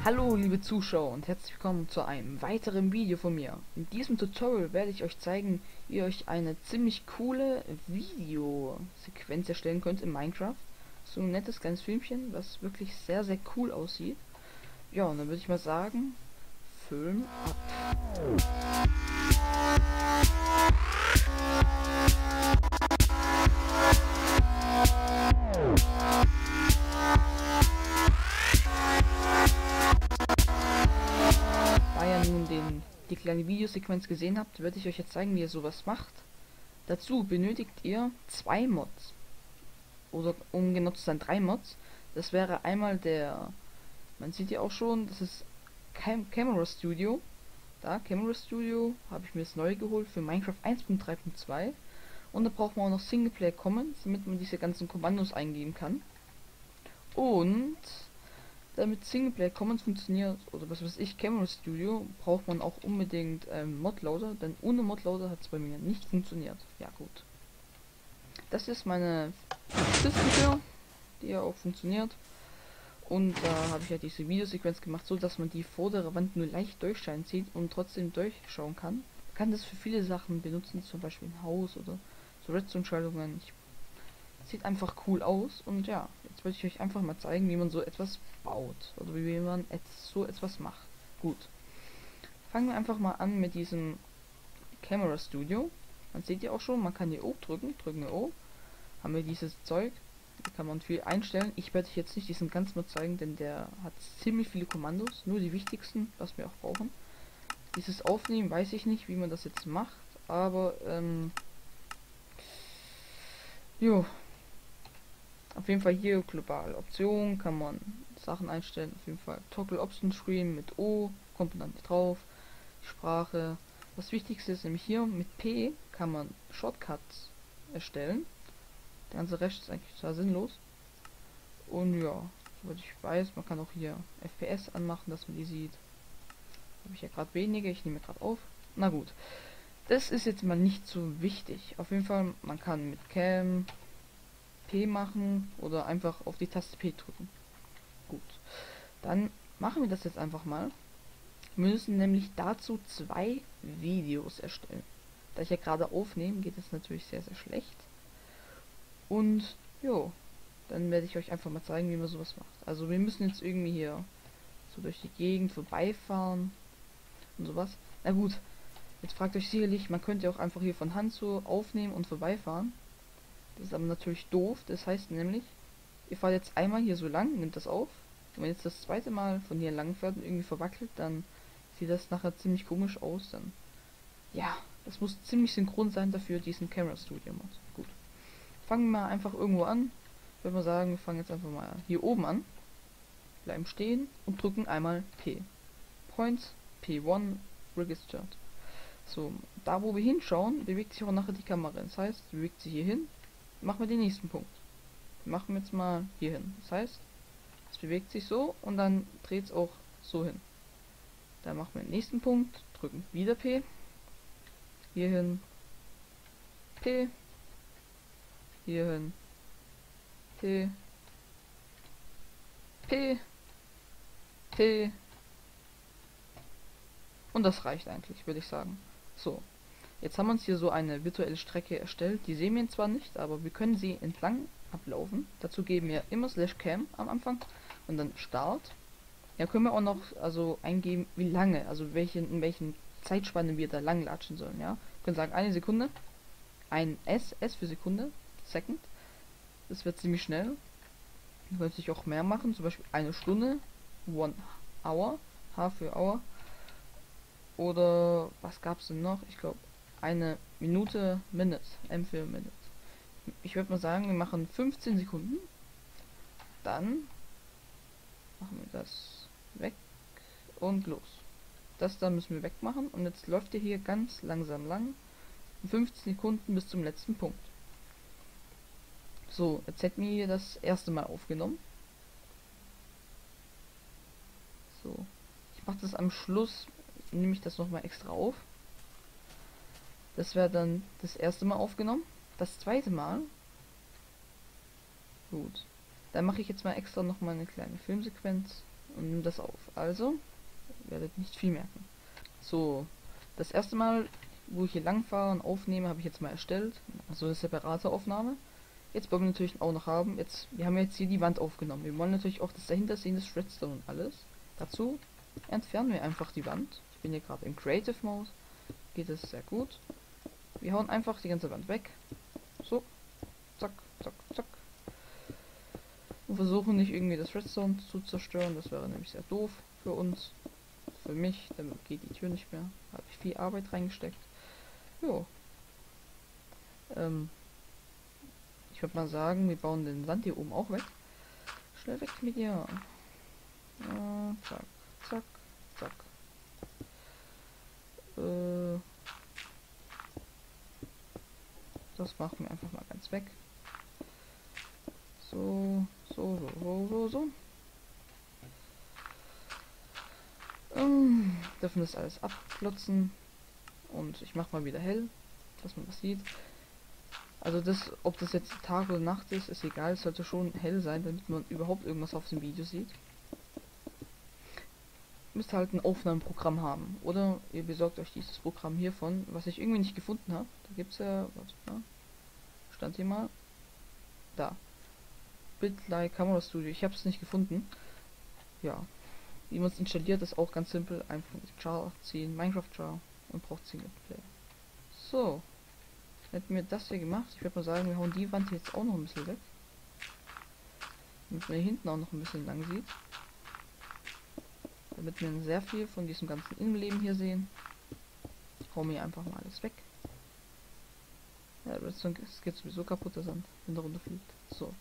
Hallo liebe Zuschauer und herzlich willkommen zu einem weiteren Video von mir. In diesem Tutorial werde ich euch zeigen, wie ihr euch eine ziemlich coole Videosequenz erstellen könnt in Minecraft. So ein nettes kleines Filmchen, was wirklich sehr sehr cool aussieht. Ja, und dann würde ich mal sagen, Film ab. Da ihr nun die kleine Videosequenz gesehen habt, werde ich euch jetzt zeigen, wie ihr sowas macht. Dazu benötigt ihr zwei Mods. Oder um genau zu sein, drei Mods. Das wäre einmal man sieht ja auch schon, das ist Camera Studio. Da, Camera Studio, habe ich mir das neu geholt für Minecraft 1.3.2. Und da braucht man auch noch Singleplayer Commons, damit man diese ganzen Kommandos eingeben kann. Und damit Singleplayer Commons funktioniert, oder was weiß ich, Camera Studio, braucht man auch unbedingt Modloader, denn ohne Modloader hat es bei mir nicht funktioniert. Ja gut. Das ist meine Systemtür, die ja auch funktioniert. Und da habe ich ja diese Videosequenz gemacht, so dass man die vordere Wand nur leicht durchscheinen sieht und trotzdem durchschauen kann. Man kann das für viele Sachen benutzen, zum Beispiel ein Haus oder so Redstone-Schaltungen. Sieht einfach cool aus und ja, jetzt wollte ich euch einfach mal zeigen, wie man so etwas baut oder wie man so etwas macht. Gut, fangen wir einfach mal an mit diesem Camera Studio. Man sieht ja auch schon, man kann hier O drücken wir O, haben wir dieses Zeug. Da kann man viel einstellen. Ich werde euch jetzt nicht diesen ganz mal zeigen, denn der hat ziemlich viele Kommandos. Nur die wichtigsten, was wir auch brauchen. Dieses Aufnehmen weiß ich nicht, wie man das jetzt macht. Aber, jo. Auf jeden Fall hier global Optionen kann man Sachen einstellen. Auf jeden Fall Toggle Option Screen mit O, kommt dann drauf. Sprache. Das Wichtigste ist nämlich hier mit P kann man Shortcuts erstellen. Der ganze Rest ist eigentlich total sinnlos. Und ja, soweit ich weiß, man kann auch hier FPS anmachen, dass man die sieht. Habe ich ja gerade wenige, ich nehme gerade auf. Na gut, das ist jetzt mal nicht so wichtig. Auf jeden Fall, man kann mit Cam P machen oder einfach auf die Taste P drücken. Gut, dann machen wir das jetzt einfach mal. Wir müssen nämlich dazu zwei Videos erstellen. Da ich ja gerade aufnehme, geht es natürlich sehr, sehr schlecht. Und jo, dann werde ich euch einfach mal zeigen, wie man sowas macht. Also wir müssen jetzt irgendwie hier so durch die Gegend vorbeifahren und sowas. Na gut, jetzt fragt euch sicherlich, man könnte auch einfach hier von Hand so aufnehmen und vorbeifahren. Das ist aber natürlich doof. Das heißt nämlich, ihr fahrt jetzt einmal hier so lang, nimmt das auf. Und wenn jetzt das zweite Mal von hier lang fährt und irgendwie verwackelt, dann sieht das nachher ziemlich komisch aus. Dann ja, das muss ziemlich synchron sein dafür, diesen Camera Studio Mod. Gut. Fangen wir mal einfach irgendwo an. Ich würde mal sagen, wir fangen jetzt einfach mal hier oben an. Bleiben stehen und drücken einmal P. Points P1 registered. So, da wo wir hinschauen, bewegt sich auch nachher die Kamera. Das heißt, bewegt sie hier hin. Machen wir den nächsten Punkt. Machen wir jetzt mal hier hin. Das heißt, es bewegt sich so und dann dreht es auch so hin. Dann machen wir den nächsten Punkt, drücken wieder P. Hier hin. P. Hier hin. P. P. P. Und das reicht eigentlich, würde ich sagen. So. Jetzt haben wir uns hier so eine virtuelle Strecke erstellt. Die sehen wir zwar nicht, aber wir können sie entlang ablaufen. Dazu geben wir immer /cam am Anfang und dann Start. Ja, können wir auch noch also eingeben, wie lange, also in welchen Zeitspannen wir da lang latschen sollen, ja. Wir können sagen, eine Sekunde, ein S für Sekunde, Second. Das wird ziemlich schnell. Man könnte sich auch mehr machen, zum Beispiel eine Stunde, 1 Hour, H für Hour. Oder was gab es denn noch? Ich glaube, eine Minute, Minute, M für Minute. Ich würde mal sagen, wir machen 15 Sekunden. Dann machen wir das weg und los. Das da müssen wir wegmachen und jetzt läuft ihr hier ganz langsam lang. 15 Sekunden bis zum letzten Punkt. So, jetzt hätten wir hier das erste Mal aufgenommen. So, ich mache das am Schluss, nehme ich das nochmal extra auf. Das wäre dann das erste Mal aufgenommen. Das zweite Mal. Gut. Dann mache ich jetzt mal extra nochmal eine kleine Filmsequenz. und nimm das auf. Also, werdet nicht viel merken. So, das erste Mal, wo ich hier lang fahre und aufnehme, habe ich jetzt mal erstellt. Also eine separate Aufnahme. Jetzt wollen wir natürlich auch noch haben. Wir haben jetzt hier die Wand aufgenommen. Wir wollen natürlich auch das dahinter sehen, das Redstone und alles. Dazu entfernen wir einfach die Wand. Ich bin hier gerade im Creative Mode. Geht es sehr gut. Wir hauen einfach die ganze Wand weg. So. Zack, zack, zack. Und versuchen nicht irgendwie das Redstone zu zerstören. Das wäre nämlich sehr doof für uns. Für mich. Dann geht die Tür nicht mehr. Da habe ich viel Arbeit reingesteckt. Jo. Ich würde mal sagen, wir bauen den Sand hier oben auch weg. Schnell weg mit dir. Zack, zack, zack. Das machen wir einfach mal ganz weg. So, so, so, so, so, so. Dürfen das alles abklotzen. Und ich mache mal wieder hell, dass man was sieht. Also das, ob das jetzt Tag oder Nacht ist, ist egal. Es sollte schon hell sein, damit man überhaupt irgendwas auf dem Video sieht. Müsst halt ein Aufnahmeprogramm haben. Oder ihr besorgt euch dieses Programm hiervon, was ich irgendwie nicht gefunden habe. Da gibt es ja, warte mal, stand hier mal. Da. Bitly Camera Studio. Ich habe es nicht gefunden. Ja. Wie man es installiert, ist auch ganz simpel. Einfach mit Jar ziehen, Minecraft Jar und braucht Singleplayer. So. Hätten wir das hier gemacht, ich würde mal sagen, wir hauen die Wand jetzt auch noch ein bisschen weg. Damit man hier hinten auch noch ein bisschen lang sieht. Damit wir sehr viel von diesem ganzen Innenleben hier sehen. Hauen wir einfach mal alles weg. Ja, es geht sowieso kaputt, der Sand, wenn der runterfliegt. So.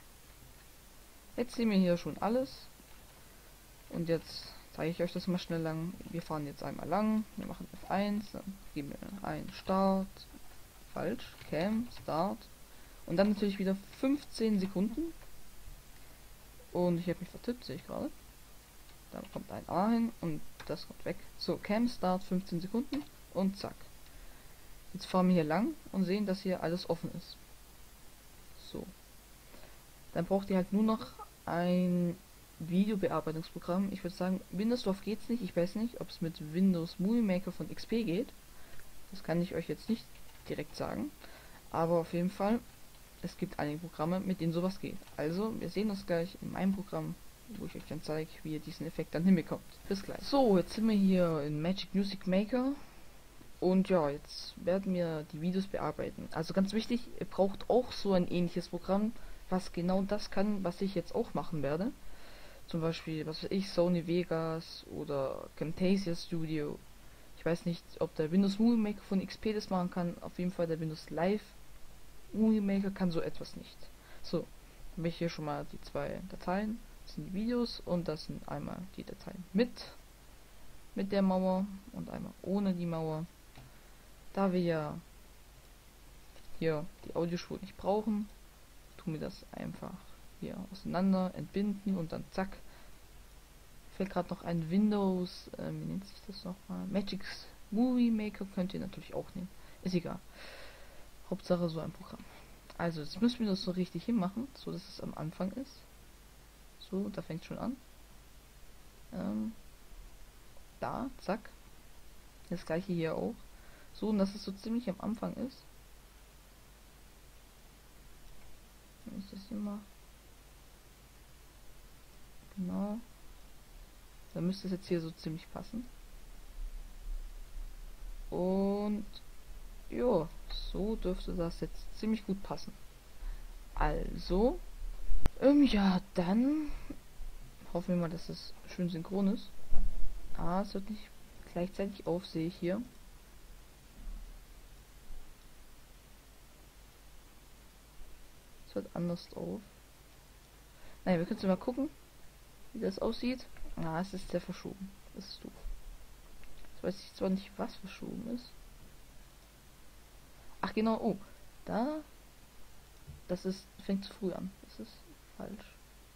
Jetzt sehen wir hier schon alles. Und jetzt zeige ich euch das mal schnell lang. Wir fahren jetzt einmal lang. Wir machen F1. Dann geben wir ein Start. Falsch. Cam. Start. Und dann natürlich wieder 15 Sekunden. Und ich habe mich vertippt, sehe ich gerade. Da kommt ein A hin und das kommt weg. So, Cam Start 15 Sekunden und zack. Jetzt fahren wir hier lang und sehen, dass hier alles offen ist. So. Dann braucht ihr halt nur noch ein Videobearbeitungsprogramm. Ich würde sagen, Windows drauf geht's nicht. Ich weiß nicht, ob es mit Windows Movie Maker von XP geht. Das kann ich euch jetzt nicht direkt sagen. Aber auf jeden Fall, es gibt einige Programme, mit denen sowas geht. Also, wir sehen uns gleich in meinem Programm, wo ich euch dann zeige, wie ihr diesen Effekt dann hinbekommt. Bis gleich. So, jetzt sind wir hier in Magic Music Maker. Und ja, jetzt werden wir die Videos bearbeiten. Also ganz wichtig, ihr braucht auch so ein ähnliches Programm, was genau das kann, was ich jetzt auch machen werde. Zum Beispiel, was weiß ich, Sony Vegas oder Camtasia Studio. Ich weiß nicht, ob der Windows Movie Maker von XP das machen kann. Auf jeden Fall der Windows Live Movie Maker kann so etwas nicht. So, dann habe ich hier schon mal die zwei Dateien. Das sind die Videos und das sind einmal die Dateien mit der Mauer und einmal ohne die Mauer. Da wir ja hier die Audiospur nicht brauchen, tun wir das einfach hier auseinander, entbinden und dann zack. Fällt gerade noch ein Windows, wie nennt sich das nochmal? Magic Movie Maker könnt ihr natürlich auch nehmen. Ist egal. Hauptsache so ein Programm. Also jetzt müssen wir das so richtig hinmachen, so dass es am Anfang ist. So, da fängt schon an. Da, zack. Das gleiche hier auch. So, und dass es so ziemlich am Anfang ist. Dann ist das immer. Genau. Dann müsste es jetzt hier so ziemlich passen. Und ja, so dürfte das jetzt ziemlich gut passen. Also, ja, dann hoffen wir mal, dass es schön synchron ist. Ah, es wird nicht gleichzeitig auf, sehe ich hier. Es wird anders auf. Naja, wir können mal gucken, wie das aussieht. Ah, es ist sehr verschoben. Das ist doof. Jetzt weiß ich zwar nicht, was verschoben ist. Ach genau, oh. Da. Das ist. Fängt zu früh an. Das ist falsch.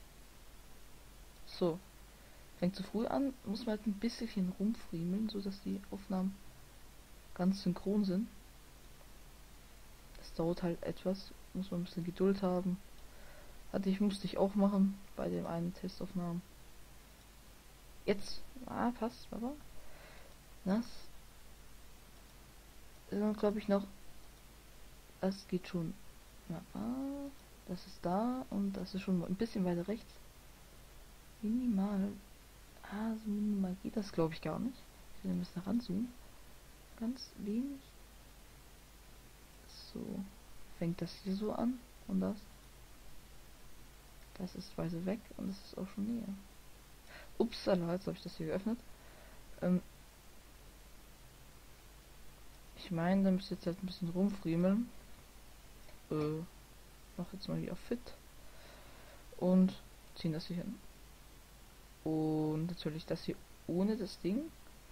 So. Fängt zu früh an. Muss man halt ein bisschen rumfriemeln, so dass die Aufnahmen ganz synchron sind. Das dauert halt etwas. Muss man ein bisschen Geduld haben. Musste ich auch machen bei dem einen Testaufnahmen. Jetzt. Ah, passt, aber. Das ist, glaube ich, noch. Das geht schon. Ja, das ist da und das ist schon ein bisschen weiter rechts. Minimal. Ah, so minimal geht das, glaube ich, gar nicht. Ich will ein bisschen ranzoomen. Ganz wenig. So. Fängt das hier so an und das. Das ist weiter weg und das ist auch schon näher. Upsala, jetzt habe ich das hier geöffnet. Ich meine, da müsst ihr jetzt halt ein bisschen rumfriemeln. Mach jetzt mal hier auf Fit. Und ziehen das hier hin. Und natürlich das hier ohne das Ding.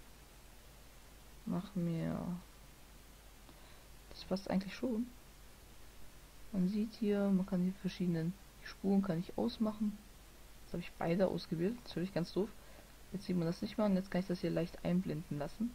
Mach mir. Das passt eigentlich schon. Man sieht hier, man kann hier verschiedene Spuren kann ich ausmachen. Jetzt habe ich beide ausgewählt. Natürlich ganz doof. Jetzt sieht man das nicht mehr und jetzt kann ich das hier leicht einblenden lassen.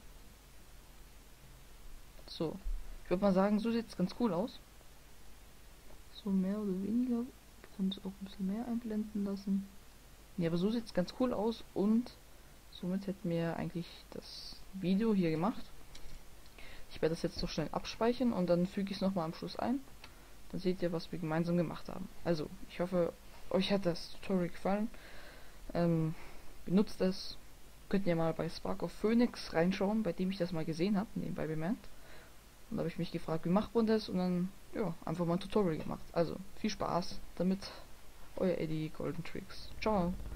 So. Ich würde mal sagen, so sieht es ganz cool aus. So mehr oder weniger. Ich kann es auch ein bisschen mehr einblenden lassen. Ja, aber so sieht es ganz cool aus und somit hätten wir eigentlich das Video hier gemacht. Ich werde das jetzt so schnell abspeichern und dann füge ich es nochmal am Schluss ein. Dann seht ihr, was wir gemeinsam gemacht haben. Also, ich hoffe, euch hat das Tutorial gefallen. Benutzt es. Könnt ihr mal bei Spark of Phoenix reinschauen, bei dem ich das mal gesehen habe, nebenbei bemerkt. Und da habe ich mich gefragt, wie macht man das? Und dann, ja, einfach mal ein Tutorial gemacht. Also, viel Spaß damit. Euer Eddie Golden Tricks. Ciao.